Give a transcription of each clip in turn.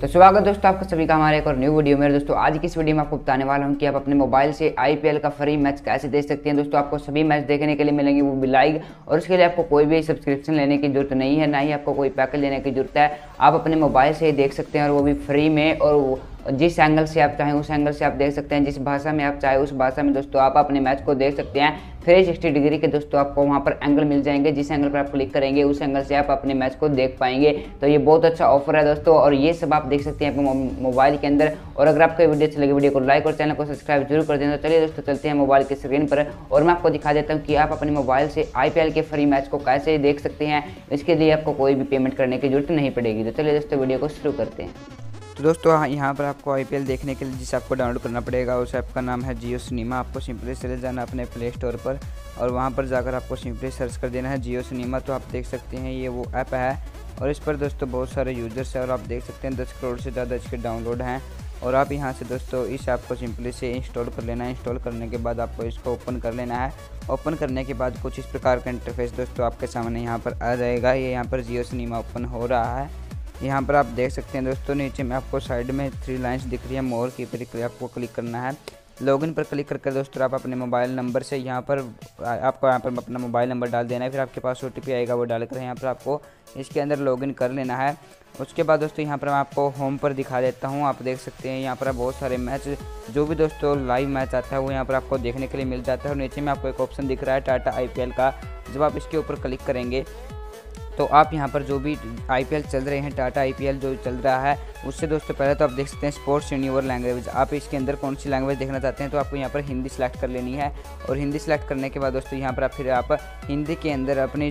तो स्वागत है दोस्तों आपका सभी का हमारे एक और न्यू वीडियो में। दोस्तों आज की इस वीडियो में आपको बताने वाला हूं कि आप अपने मोबाइल से आईपीएल का फ्री मैच कैसे देख सकते हैं। दोस्तों आपको सभी मैच देखने के लिए मिलेंगे, वो भी लाइव, और उसके लिए आपको कोई भी सब्सक्रिप्शन लेने की जरूरत नहीं है, ना ही आपको कोई पैकेज लेने की जरूरत है। आप अपने मोबाइल से ही देख सकते हैं और वो भी फ्री में, और जिस एंगल से आप चाहें उस एंगल से आप देख सकते हैं, जिस भाषा में आप चाहें उस भाषा में दोस्तों आप अपने मैच को देख सकते हैं। 360 डिग्री के दोस्तों आपको वहां पर एंगल मिल जाएंगे, जिस एंगल पर आप क्लिक करेंगे उस एंगल से आप अपने मैच को देख पाएंगे। तो ये बहुत अच्छा ऑफर है दोस्तों, और ये सब आप देख सकते हैं अपने मोबाइल के अंदर। और अगर आपको वीडियो अच्छी लगे, वीडियो को लाइक और चैनल को सब्सक्राइब जरूर कर देना। तो चलिए दोस्तों चलते हैं मोबाइल की स्क्रीन पर, और मैं आपको दिखा देता हूँ कि आप अपने मोबाइल से आईपीएल के फ्री मैच को कैसे देख सकते हैं। इसके लिए आपको कोई भी पेमेंट करने की जरूरत नहीं पड़ेगी। तो चलिए दोस्तों वीडियो को शुरू करते हैं। तो दोस्तों यहाँ पर आपको आईपीएल देखने के लिए जिस ऐप को डाउनलोड करना पड़ेगा उस ऐप का नाम है जियो सिनेमा। आपको सिंपली चले जाना अपने प्ले स्टोर पर, और वहाँ पर जाकर आपको सिंपली सर्च कर देना है जियो सिनेमा। तो आप देख सकते हैं ये वो ऐप है, और इस पर दोस्तों बहुत सारे यूजर्स हैं, और आप देख सकते हैं 10 करोड़ से ज़्यादा इसके डाउनलोड हैं। और आप यहाँ से दोस्तों इस ऐप को सिंपली से इंस्टॉल कर लेना है। इंस्टॉल करने के बाद आपको इसको ओपन कर लेना है। ओपन करने के बाद कुछ इस प्रकार का इंटरफेस दोस्तों आपके सामने यहाँ पर आ जाएगा। ये यहाँ पर जियो सिनेमा ओपन हो रहा है। यहाँ पर आप देख सकते हैं दोस्तों नीचे में आपको साइड में 3 लाइन्स दिख रही है, मोर की पर आपको क्लिक करना है। लॉगिन पर क्लिक करके दोस्तों आप अपने मोबाइल नंबर से यहाँ पर आपको अपना मोबाइल नंबर डाल देना है। फिर आपके पास OTP आएगा, वो डालकर यहाँ पर आपको इसके अंदर लॉगिन कर लेना है। उसके बाद दोस्तों यहाँ पर मैं आपको होम पर दिखा देता हूँ। आप देख सकते हैं यहाँ पर बहुत सारे मैच, जो भी दोस्तों लाइव मैच आता है वो यहाँ पर आपको देखने के लिए मिल जाता है। और नीचे में आपको एक ऑप्शन दिख रहा है टाटा आईपीएल का। जब आप इसके ऊपर क्लिक करेंगे तो आप यहाँ पर जो भी आईपीएल चल रहे हैं, टाटा आईपीएल जो चल रहा है, उससे दोस्तों पहले तो आप देख सकते हैं स्पोर्ट्स इन योर लैंग्वेज। आप इसके अंदर कौन सी लैंग्वेज देखना चाहते हैं तो आपको यहाँ पर हिंदी सेलेक्ट कर लेनी है। और हिंदी सेलेक्ट करने के बाद दोस्तों यहाँ पर आप हिंदी के अंदर अपनी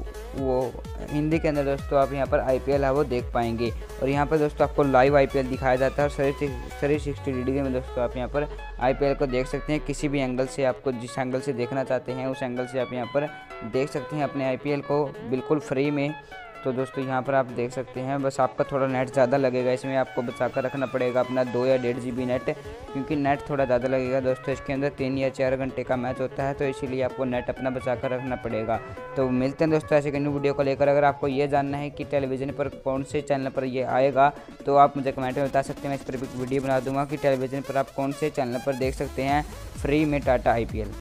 हिंदी के अंदर दोस्तों आप यहाँ पर आईपीएल है वो देख पाएंगे। और यहाँ पर दोस्तों आपको लाइव आईपीएल दिखाया जाता है, और 360 डिग्री में दोस्तों आप यहाँ पर आईपीएल को देख सकते हैं। किसी भी एंगल से आपको जिस एंगल से देखना चाहते हैं उस एंगल से आप यहाँ पर देख सकते हैं अपने आईपीएल को बिल्कुल फ्री में। तो दोस्तों यहाँ पर आप देख सकते हैं, बस आपका थोड़ा नेट ज़्यादा लगेगा, इसमें आपको बचा कर रखना पड़ेगा अपना 2 या 1.5 GB नेट, क्योंकि नेट थोड़ा ज़्यादा लगेगा दोस्तों। इसके अंदर 3 या 4 घंटे का मैच होता है, तो इसीलिए आपको नेट अपना बचा कर रखना पड़ेगा। तो मिलते हैं दोस्तों ऐसे न्यू वीडियो को लेकर। अगर आपको ये जानना है कि टेलीविज़न पर कौन से चैनल पर ये आएगा तो आप मुझे कमेंट में बता सकते हैं। मैं इस पर वीडियो बना दूँगा कि टेलीविज़न पर आप कौन से चैनल पर देख सकते हैं फ्री में टाटा आईपीएल।